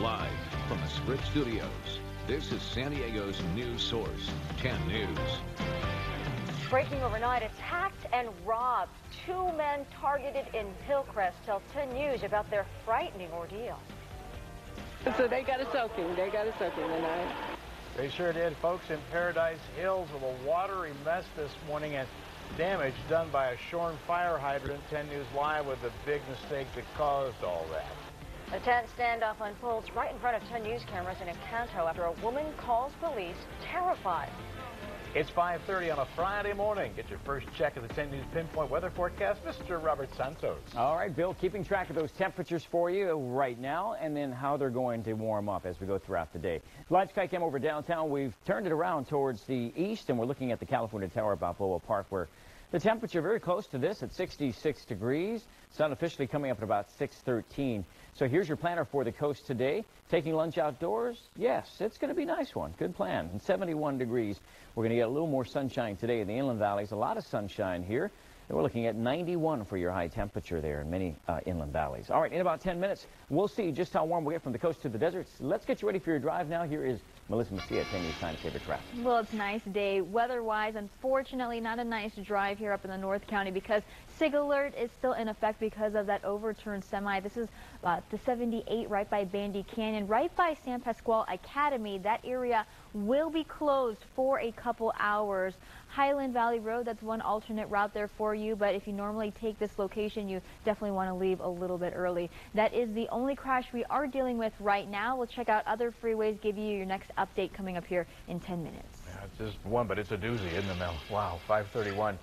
Live from the Sprint Studios, this is San Diego's news source, 10 News. Breaking overnight, attacked and robbed. 2 men targeted in Hillcrest tell 10 News about their frightening ordeal. So they got a soaking. They got a soaking tonight. They sure did, folks. In Paradise Hills with a watery mess this morning and damage done by a shorn fire hydrant. 10 News Live with the big mistake that caused all that. A tense standoff unfolds right in front of 10 News cameras in Encanto after a woman calls police terrified. It's 5:30 on a Friday morning. Get your first check of the 10 News Pinpoint weather forecast. Mr. Robert Santos. All right, Bill, keeping track of those temperatures for you right now and then how they're going to warm up as we go throughout the day. Live Skycam over downtown. We've turned it around towards the east, and we're looking at the California Tower at Balboa Park, where the temperature very close to this at 66 degrees. Sun officially coming up at about 6:13. So here's your planner for the coast today. Taking lunch outdoors? Yes, it's going to be a nice one. Good plan. And 71 degrees. We're going to get a little more sunshine today in the inland valleys. A lot of sunshine here. And we're looking at 91 for your high temperature there in many inland valleys. All right, in about 10 minutes, we'll see just how warm we get from the coast to the deserts. Let's get you ready for your drive now. Here is Melissa Macia, 10 News Time Saver Traffic. Well, it's a nice day weather-wise. Unfortunately, not a nice drive here up in the North County because SIG alert is still in effect because of that overturned semi. This is the 78 right by Bandy Canyon, right by San Pasqual Academy. That area will be closed for a couple hours. Highland Valley Road, that's one alternate route there for you, but if you normally take this location, you definitely want to leave a little bit early. That is the only crash we are dealing with right now. We'll check out other freeways, give you your next update coming up here in 10 minutes. Yeah, it's just one, but it's a doozy, isn't it, Mel? Wow, 5:31.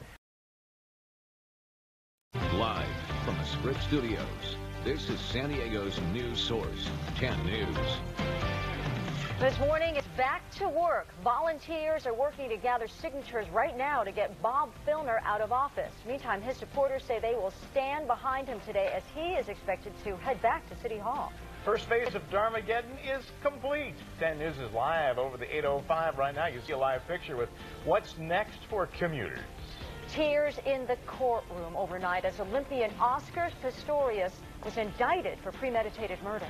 Live from the Sprint Studios, this is San Diego's news source, 10 News. This morning, it's back to work. Volunteers are working to gather signatures right now to get Bob Filner out of office. Meantime, his supporters say they will stand behind him today as he is expected to head back to City Hall. First phase of Darmageddon is complete. 10 News is live over the 805 right now. You see a live picture with what's next for commuters. Tears in the courtroom overnight as Olympian Oscar Pistorius was indicted for premeditated murder.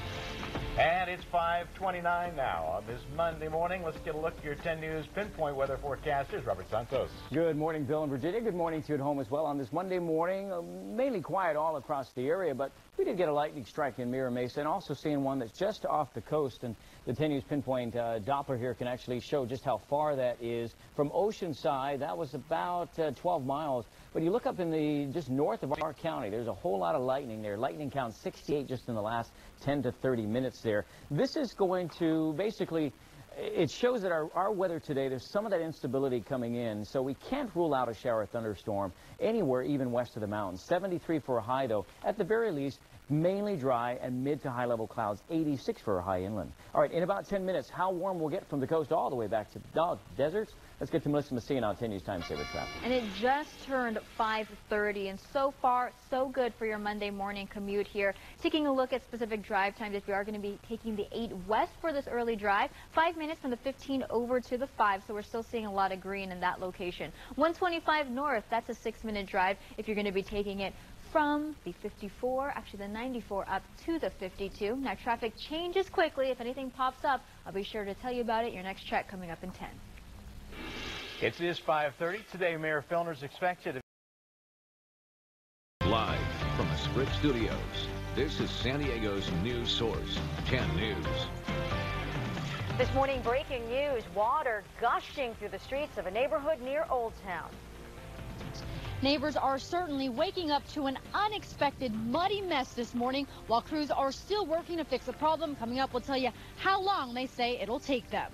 And it's 5:29 now on this Monday morning. Let's get a look at your 10 News Pinpoint weather forecast. Here's Robert Santos. Good morning, Bill and Virginia. Good morning to you at home as well on this Monday morning. Mainly quiet all across the area, but we did get a lightning strike in Mira Mesa and also seeing one that's just off the coast. And the 10 News Pinpoint Doppler here can actually show just how far that is. From Oceanside, that was about 12 miles. But you look up in the just north of our county, there's a whole lot of lightning there. Lightning count 68 just in the last 10 to 30 minutes there. This is going to basically, it shows that our weather today, there's some of that instability coming in, so we can't rule out a shower or thunderstorm anywhere even west of the mountains. 73 for a high, though. At the very least, mainly dry and mid to high level clouds, 86 for a high inland. All right, in about 10 minutes, how warm we'll get from the coast all the way back to the deserts. Let's get to Melissa Messina on 10 News Time Saver Traffic. And it just turned 5:30, and so far, so good for your Monday morning commute here. Taking a look at specific drive times, if you are going to be taking the 8 west for this early drive, 5 minutes from the 15 over to the 5, so we're still seeing a lot of green in that location. 125 north, that's a 6-minute drive if you're going to be taking it from the 54, actually the 94 up to the 52. Now traffic changes quickly. If anything pops up, I'll be sure to tell you about it. Your next check coming up in 10. It is 5:30. Today, Mayor Filner's expected. Live from the Sprint Studios, this is San Diego's news source, 10 News. This morning, breaking news, water gushing through the streets of a neighborhood near Old Town. Neighbors are certainly waking up to an unexpected muddy mess this morning while crews are still working to fix the problem. Coming up, we'll tell you how long they say it'll take them.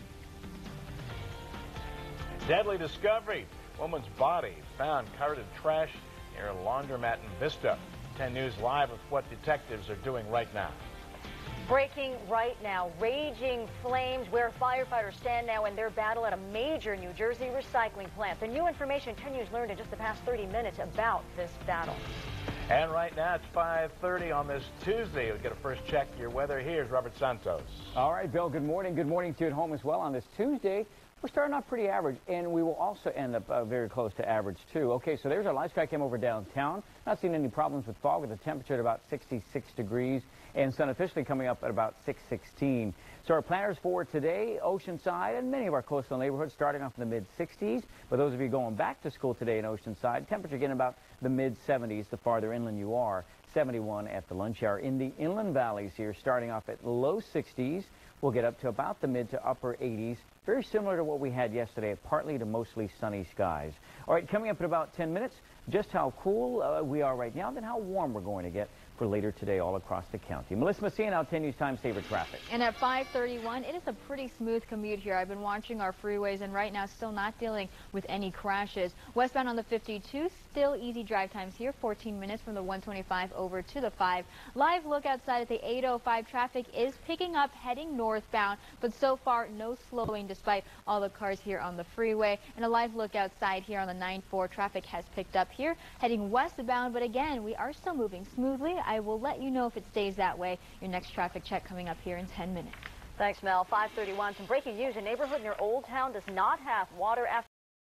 Deadly discovery. Woman's body found covered in trash near a laundromat in Vista. 10 News live with what detectives are doing right now. Breaking right now, raging flames where firefighters stand now in their battle at a major New Jersey recycling plant. The new information 10 News learned in just the past 30 minutes about this battle. And right now it's 5:30 on this Tuesday. We'll get a first check of your weather. Here's Robert Santos. All right, Bill, good morning. Good morning to you at home as well on this Tuesday. we're starting off pretty average, and we will also end up very close to average, too. Okay, so there's our live sky cam over downtown. Not seeing any problems with fog with the temperature at about 66 degrees, and sun officially coming up at about 616. So our planners for today, Oceanside and many of our coastal neighborhoods starting off in the mid-60s. For those of you going back to school today in Oceanside, temperature getting about the mid-70s the farther inland you are. 71 at the lunch hour. In the inland valleys here, starting off at low 60s, we'll get up to about the mid to upper 80s. Very similar to what we had yesterday, partly to mostly sunny skies. All right, coming up in about 10 minutes, just how cool we are right now, then how warm we're going to get for later today all across the county. Melissa Messina, now 10 News Time Saver Traffic. And at 5:31, it is a pretty smooth commute here. I've been watching our freeways, and right now still not dealing with any crashes. Westbound on the 52, still easy drive times here, 14 minutes from the 125 over to the 5. Live look outside at the 805. Traffic is picking up heading northbound, but so far no slowing despite all the cars here on the freeway. And a live look outside here on the 94. Traffic has picked up here heading westbound, but again, we are still moving smoothly. I will let you know if it stays that way. Your next traffic check coming up here in 10 minutes. Thanks, Mel. 5:31. Some breaking news. A neighborhood near Old Town does not have water after.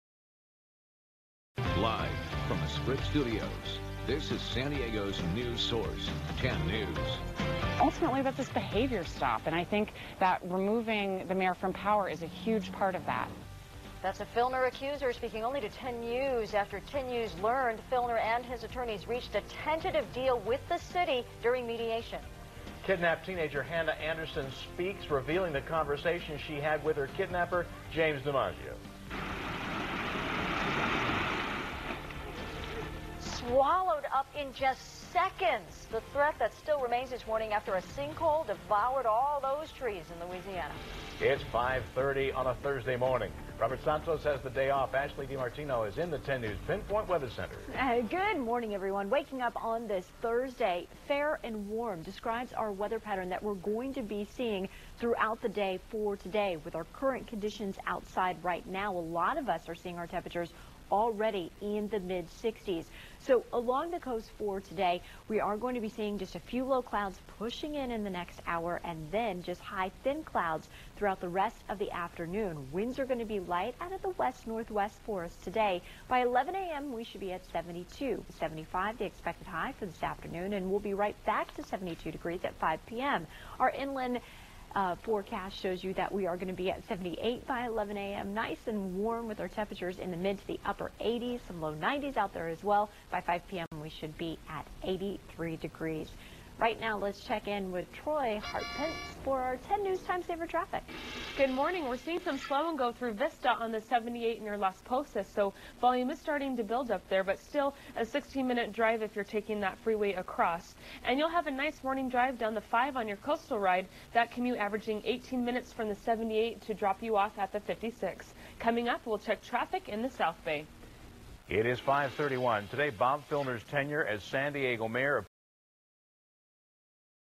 Live from the Sprint Studios, this is San Diego's news source, 10 News. Ultimately, that's this behavior stop, and I think that removing the mayor from power is a huge part of that. That's a Filner accuser speaking only to 10 News after 10 News learned Filner and his attorneys reached a tentative deal with the city during mediation. Kidnapped teenager Hannah Anderson speaks, revealing the conversation she had with her kidnapper, James DiMaggio. Swallowed up in just seconds. The threat that still remains this morning after a sinkhole devoured all those trees in Louisiana. It's 5:30 on a Thursday morning. Robert Santos has the day off. Ashley DiMartino is in the 10 News Pinpoint Weather Center. Good morning, everyone. Waking up on this Thursday, fair and warm, describes our weather pattern that we're going to be seeing throughout the day for today. With our current conditions outside right now, a lot of us are seeing our temperatures already in the mid-60s. So along the coast for today, we are going to be seeing just a few low clouds pushing in the next hour, and then just high thin clouds throughout the rest of the afternoon. Winds are going to be light out of the west-northwest for us today. By 11 a.m., we should be at 72, 75 the expected high for this afternoon, and we'll be right back to 72 degrees at 5 p.m. Our inland forecast shows you that we are going to be at 78 by 11 a.m. Nice and warm with our temperatures in the mid to the upper 80s, some low 90s out there as well. By 5 p.m. we should be at 83 degrees. Right now, let's check in with Troy Hartpence for our 10 News Time Saver Traffic. Good morning. We're seeing some slow and go through Vista on the 78 near Las Posas, so volume is starting to build up there, but still a 16-minute drive if you're taking that freeway across. And you'll have a nice morning drive down the 5 on your coastal ride, that commute averaging 18 minutes from the 78 to drop you off at the 56. Coming up, we'll check traffic in the South Bay. It is 5:31. Today, Bob Filner's tenure as San Diego mayor